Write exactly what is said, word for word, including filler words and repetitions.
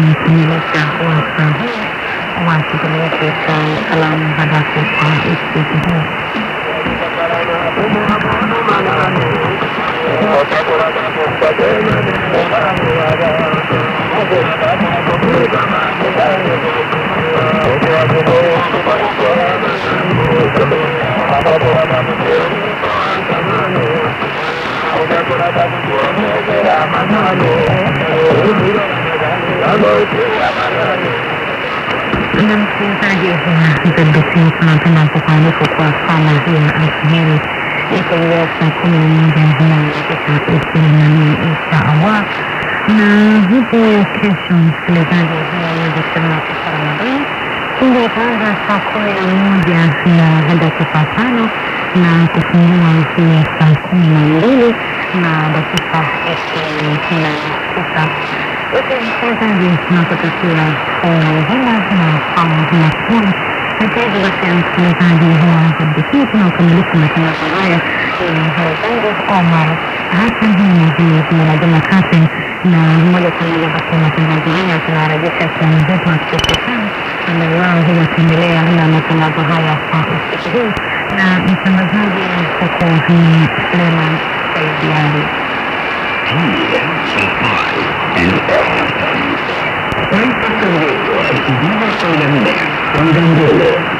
kumiliki uwasa huu wa kipeleke cha salamu hadafu kwa usiku huu. Na msikilizaji wa B B C tunapenda kukuarifu kwa sana hiyo alfajiri itakuwa saa kumi na moja na dakika ishirini na nne sawa. Na hivi kesho msikilizaji hiyo ingesema kwa Ramadhani tungepanga saa kumi na moja na dakika tano na kufungua hiyo saa kumi na mbili na dakika ishirini na tisa. Wote msikilizaji tunapotokea hela na au na kuni mchezo wote msikilizaji wa B B C tunakamilika matangazo haya ni Hezangu Omar Hassan hii vile vile na Juma Kasim na mmoja kwa moja basi matangazo haya tunarejesha kwa mzetu wa Kiswahili na wao huwa tuendelea na matangazo haya kwa usiku huu na mtangazaji huko ni Suleiman Saidiari. T M T I and L. Kualitas Radio, Viva Soy la Minera, Juan Gandolo.